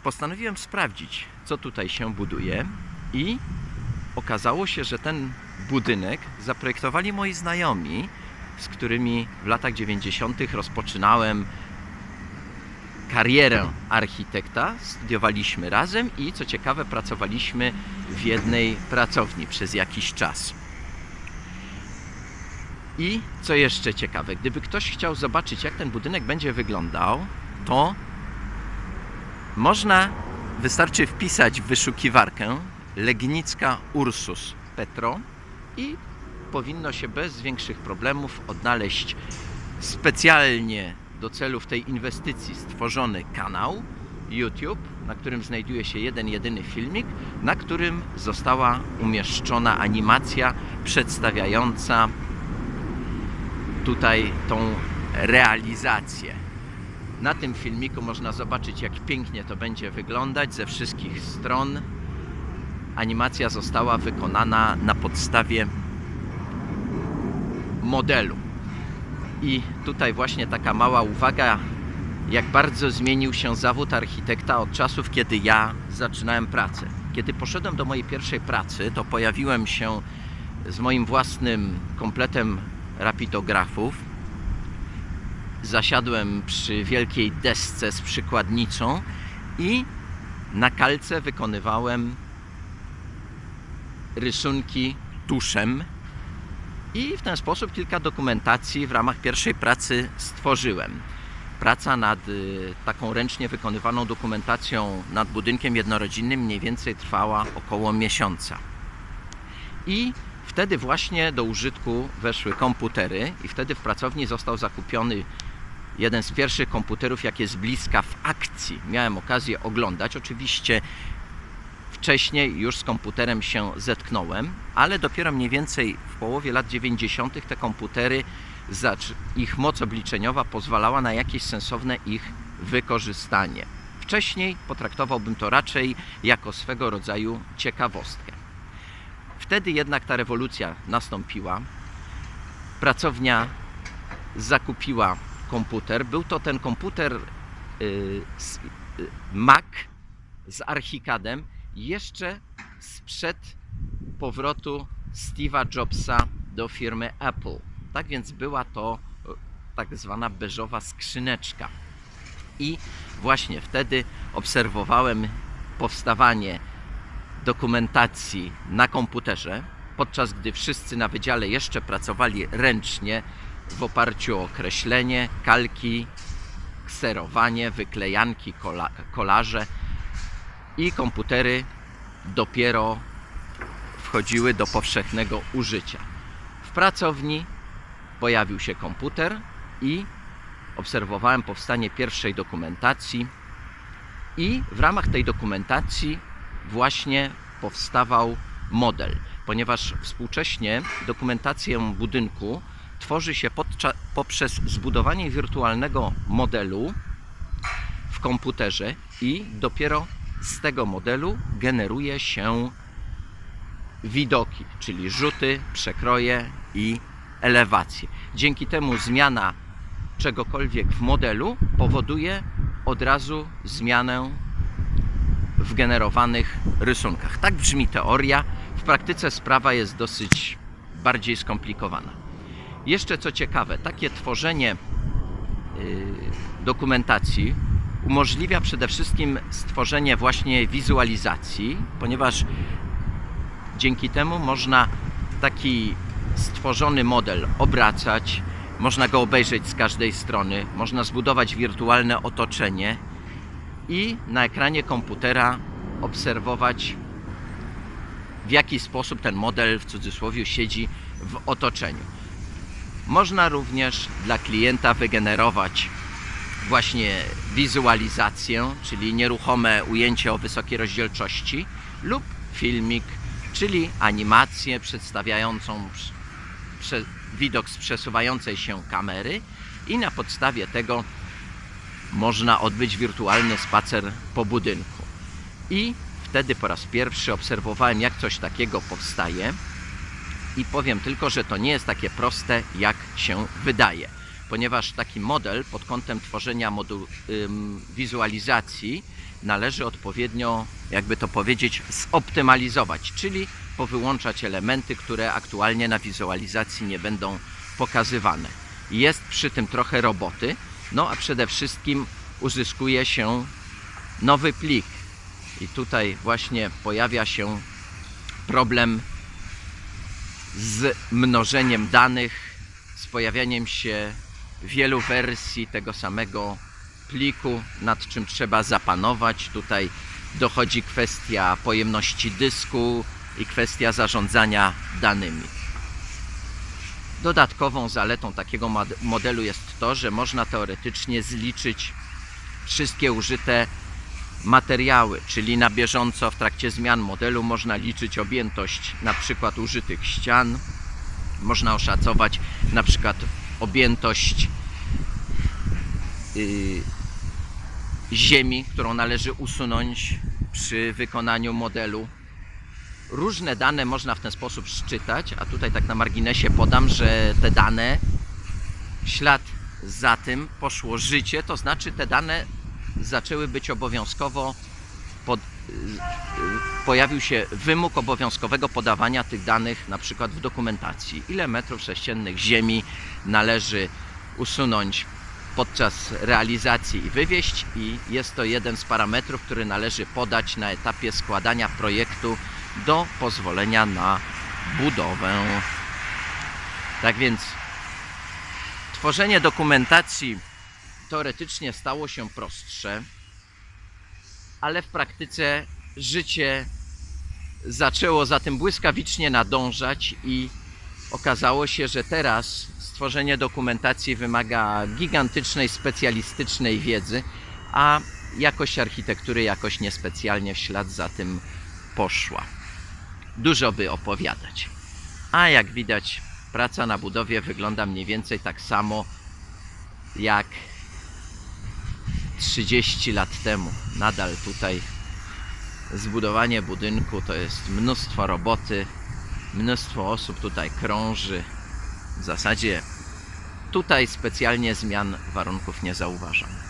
postanowiłem sprawdzić, co tutaj się buduje, i okazało się, że ten budynek zaprojektowali moi znajomi, z którymi w latach 90. rozpoczynałem karierę architekta. Studiowaliśmy razem i, co ciekawe, pracowaliśmy w jednej pracowni przez jakiś czas. I co jeszcze ciekawe, gdyby ktoś chciał zobaczyć, jak ten budynek będzie wyglądał, to wystarczy wpisać w wyszukiwarkę Legnicka Ursus Petro i powinno się bez większych problemów odnaleźć specjalnie do celów tej inwestycji stworzony kanał YouTube, na którym znajduje się jeden jedyny filmik, na którym została umieszczona animacja przedstawiająca tutaj tą realizację. Na tym filmiku można zobaczyć, jak pięknie to będzie wyglądać ze wszystkich stron. Animacja została wykonana na podstawie modelu. I tutaj właśnie taka mała uwaga, jak bardzo zmienił się zawód architekta od czasów, kiedy ja zaczynałem pracę. Kiedy poszedłem do mojej pierwszej pracy, to pojawiłem się z moim własnym kompletem rapidografów. Zasiadłem przy wielkiej desce z przykładnicą i na kalce wykonywałem rysunki tuszem. I w ten sposób kilka dokumentacji w ramach pierwszej pracy stworzyłem. Praca nad taką ręcznie wykonywaną dokumentacją nad budynkiem jednorodzinnym mniej więcej trwała około miesiąca. I wtedy właśnie do użytku weszły komputery i wtedy w pracowni został zakupiony jeden z pierwszych komputerów, jakie z bliska w akcji miałem okazję oglądać. Oczywiście wcześniej już z komputerem się zetknąłem, ale dopiero mniej więcej w połowie lat 90. te komputery, ich moc obliczeniowa pozwalała na jakieś sensowne ich wykorzystanie. Wcześniej potraktowałbym to raczej jako swego rodzaju ciekawostkę. Wtedy jednak ta rewolucja nastąpiła. Pracownia zakupiła komputer. Był to ten komputer Mac z Archicadem jeszcze sprzed powrotu Steve'a Jobsa do firmy Apple. Tak więc była to tak zwana beżowa skrzyneczka. I właśnie wtedy obserwowałem powstawanie dokumentacji na komputerze, podczas gdy wszyscy na wydziale jeszcze pracowali ręcznie w oparciu o kreślenie, kalki, kserowanie, wyklejanki, kolaże, i komputery dopiero wchodziły do powszechnego użycia. W pracowni pojawił się komputer i obserwowałem powstanie pierwszej dokumentacji, i w ramach tej dokumentacji właśnie powstawał model, ponieważ współcześnie dokumentację budynku tworzy się poprzez zbudowanie wirtualnego modelu w komputerze i dopiero z tego modelu generuje się widoki, czyli rzuty, przekroje i elewacje. Dzięki temu zmiana czegokolwiek w modelu powoduje od razu zmianę w generowanych rysunkach. Tak brzmi teoria. W praktyce sprawa jest dosyć bardziej skomplikowana. Jeszcze co ciekawe, takie tworzenie dokumentacji umożliwia przede wszystkim stworzenie właśnie wizualizacji, ponieważ dzięki temu można taki stworzony model obracać, można go obejrzeć z każdej strony, można zbudować wirtualne otoczenie i na ekranie komputera obserwować, w jaki sposób ten model w cudzysłowie siedzi w otoczeniu. Można również dla klienta wygenerować właśnie wizualizację, czyli nieruchome ujęcie o wysokiej rozdzielczości, lub filmik, czyli animację przedstawiającą widok z przesuwającej się kamery, i na podstawie tego można odbyć wirtualny spacer po budynku. I wtedy po raz pierwszy obserwowałem, jak coś takiego powstaje, i powiem tylko, że to nie jest takie proste, jak się wydaje. ponieważ taki model pod kątem tworzenia wizualizacji należy odpowiednio, jakby to powiedzieć, zoptymalizować, czyli powyłączać elementy, które aktualnie na wizualizacji nie będą pokazywane. Jest przy tym trochę roboty, no a przede wszystkim uzyskuje się nowy plik. I tutaj właśnie pojawia się problem z mnożeniem danych, z pojawianiem się wielu wersji tego samego pliku, nad czym trzeba zapanować. Tutaj dochodzi kwestia pojemności dysku i kwestia zarządzania danymi. Dodatkową zaletą takiego modelu jest to, że można teoretycznie zliczyć wszystkie użyte materiały, czyli na bieżąco w trakcie zmian modelu można liczyć objętość na przykład użytych ścian, można oszacować na przykład objętość ziemi, którą należy usunąć przy wykonaniu modelu. Różne dane można w ten sposób szczytać, a tutaj tak na marginesie podam, że te dane, w ślad za tym poszło życie, to znaczy te dane zaczęły być obowiązkowo, pojawił się wymóg obowiązkowego podawania tych danych na przykład w dokumentacji. Ile metrów sześciennych ziemi należy usunąć podczas realizacji i wywieźć, i jest to jeden z parametrów, który należy podać na etapie składania projektu do pozwolenia na budowę. Tak więc tworzenie dokumentacji teoretycznie stało się prostsze, ale w praktyce życie zaczęło za tym błyskawicznie nadążać i okazało się, że teraz stworzenie dokumentacji wymaga gigantycznej, specjalistycznej wiedzy, a jakość architektury jakoś niespecjalnie w ślad za tym poszła. Dużo by opowiadać. A jak widać, praca na budowie wygląda mniej więcej tak samo jak 30 lat temu. Nadal tutaj zbudowanie budynku to jest mnóstwo roboty, mnóstwo osób tutaj krąży. W zasadzie tutaj specjalnie zmian warunków nie zauważam.